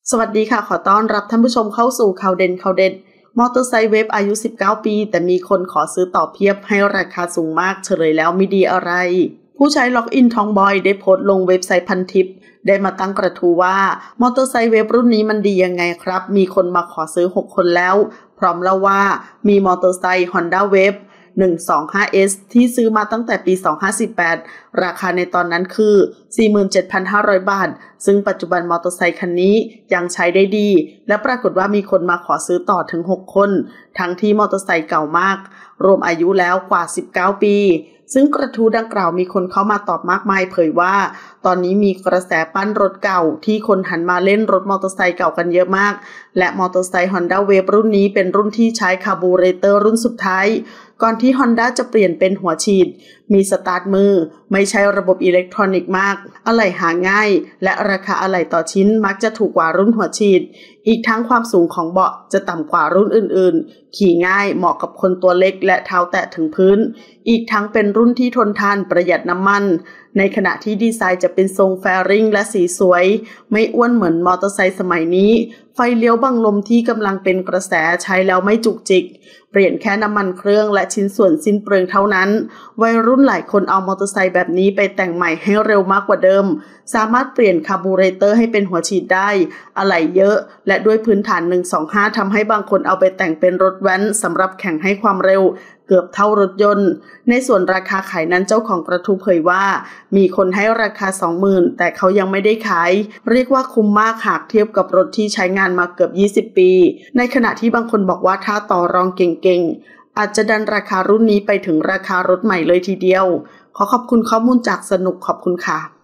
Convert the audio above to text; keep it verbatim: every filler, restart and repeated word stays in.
สวัสดีค่ะขอต้อนรับท่านผู้ชมเข้าสู่ข่าวเด่นข่าวเด็ดมอเตอร์ไซค์เวฟอายุสิบเก้าปีแต่มีคนขอซื้อต่อเพียบให้ราคาสูงมากเฉลยแล้วไม่ดีอะไรผู้ใช้ล็อกอินทองบอยได้โพสต์ลงเว็บไซต์พันทิปได้มาตั้งกระทู้ว่ามอเตอร์ไซค์เวฟรุ่นนี้มันดียังไงครับมีคนมาขอซื้อหกคนแล้วพร้อมเล่าว่ามีมอเตอร์ไซค์ Honda Wave หนึ่งสองห้า เอส ที่ซื้อมาตั้งแต่ปีสองพันห้าร้อยสิบแปดราคาในตอนนั้นคือ สี่หมื่นเจ็ดพันห้าร้อย บาทซึ่งปัจจุบันมอเตอร์ไซค์คันนี้ยังใช้ได้ดีและปรากฏว่ามีคนมาขอซื้อต่อถึงหกคนทั้งที่มอเตอร์ไซค์เก่ามากรวมอายุแล้วกว่าสิบเก้าปีซึ่งกระทู้ดังกล่าวมีคนเข้ามาตอบมากมายเผยว่าตอนนี้มีกระแสปั้นรถเก่าที่คนหันมาเล่นรถมอเตอร์ไซค์เก่ากันเยอะมากและมอเตอร์ไซค์ Honda Wave รุ่นนี้เป็นรุ่นที่ใช้คาร์บูเรเตอร์รุ่นสุดท้ายก่อนที่ Honda จะเปลี่ยนเป็นหัวฉีดมีสตาร์ทมือไม่ใช้ระบบอิเล็กทรอนิกส์มากอะไหล่หาง่ายและราคาอะไหล่ต่อชิ้นมักจะถูกกว่ารุ่นหัวฉีดอีกทั้งความสูงของเบาะจะต่ำกว่ารุ่นอื่นๆขี่ง่ายเหมาะกับคนตัวเล็กและเท้าแตะถึงพื้นอีกทั้งเป็นรุ่นที่ทนทานประหยัดน้ำมันในขณะที่ดีไซน์จะเป็นทรงแฟริงและสีสวยไม่อ้วนเหมือนมอเตอร์ไซค์สมัยนี้ไฟเลี้ยวบังลมที่กำลังเป็นกระแสใช้แล้วไม่จุกจิกเปลี่ยนแค่น้ำมันเครื่องและชิ้นส่วนสิ้นเปลืองเท่านั้นวัยรุ่นหลายคนเอามอเตอร์ไซค์แบบนี้ไปแต่งใหม่ให้เร็วมากกว่าเดิมสามารถเปลี่ยนคาร์บูเรเตอร์ให้เป็นหัวฉีดได้อะไหล่เยอะและด้วยพื้นฐานหนึ่งสองห้าทำให้บางคนเอาไปแต่งเป็นรถแว้นสำหรับแข่งให้ความเร็วเกือบเท่ารถยนต์ในส่วนราคาขายนั้นเจ้าของกระทู้เผยว่ามีคนให้ราคา สองหมื่น แต่เขายังไม่ได้ขายเรียกว่าคุ้มมากหากเทียบกับรถที่ใช้งานมาเกือบยี่สิบปีในขณะที่บางคนบอกว่าถ้าต่อรองเก่งๆอาจจะดันราคารุ่นนี้ไปถึงราคารถใหม่เลยทีเดียวขอขอบคุณข้อมูลจากสนุกขอบคุณค่ะ